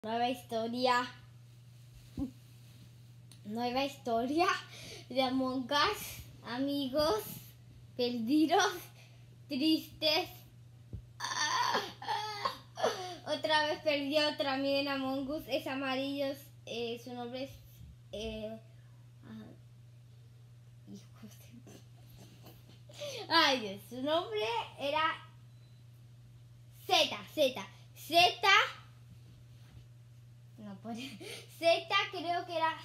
Nueva historia. Nueva historia de Among Us. Amigos perdidos, tristes. Otra vez perdió otra amiga en Among Us. Es amarillo. Su nombre es... Ay, Dios, su nombre era Z. No puede. Z, creo que era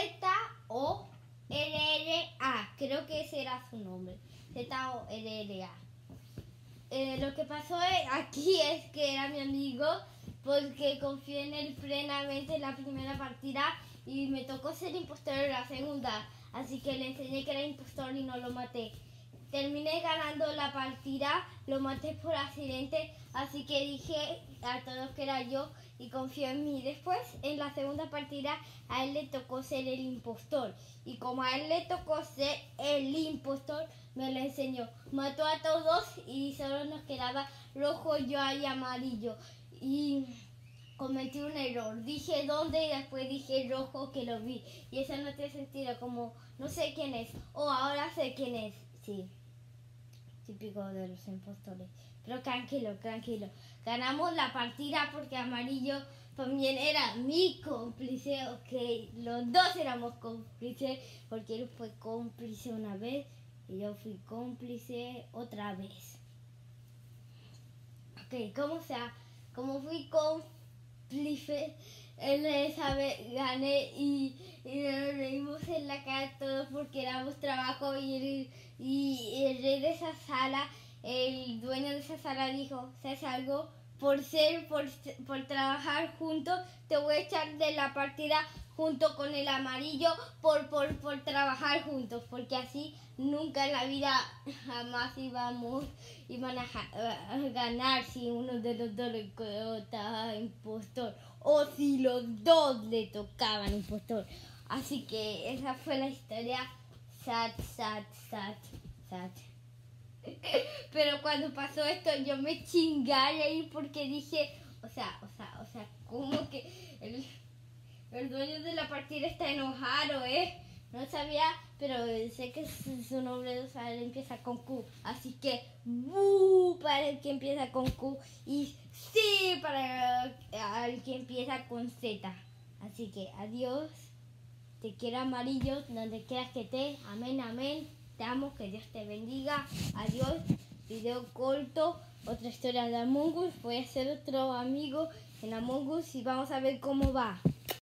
Z-O-L-L-A. Creo que ese era su nombre. Z-O-L-L-A. Lo que pasó aquí es que era mi amigo porque confié en él plenamente en la primera partida y me tocó ser impostor en la segunda. Así que le enseñé que era impostor y no lo maté. Terminé ganando la partida, lo maté por accidente, así que dije a todos que era yo y confió en mí. Después, en la segunda partida, a él le tocó ser el impostor. Y como a él le tocó ser el impostor, me lo enseñó. Mató a todos y solo nos quedaba rojo, yo y amarillo. Y cometí un error. Dije dónde y después dije rojo que lo vi. Y eso no tiene sentido, como no sé quién es. Ahora sé quién es. Sí. Típico de los impostores. Pero tranquilo. Ganamos la partida porque amarillo también era mi cómplice. Ok, los dos éramos cómplices porque él fue cómplice una vez y yo fui cómplice otra vez. Ok, como fui cómplice, esa vez gané y nos reímos en la cara todos porque éramos trabajo y el rey de esa sala, el dueño de esa sala dijo, ¿sabes algo? Por trabajar juntos, te voy a echar de la partida junto con el amarillo por trabajar juntos, porque así nunca en la vida jamás iban a ganar si uno de los dos le tocaba impostor o si los dos le tocaban impostor. Así que esa fue la historia. Sad. Pero cuando pasó esto yo me chingué ahí porque dije, o sea, ¿cómo que el dueño de la partida está enojado, No sabía, pero sé que su nombre, o sea, empieza con Q. Así que, ¡bu! Para el que empieza con Q y sí para el que empieza con Z. Así que, adiós. Te quiero, amarillo, donde quieras que estés. Amén. Te amo, que Dios te bendiga. Adiós. Video corto. Otra historia de Among Us. Voy a hacer otro amigo en Among Us y vamos a ver cómo va.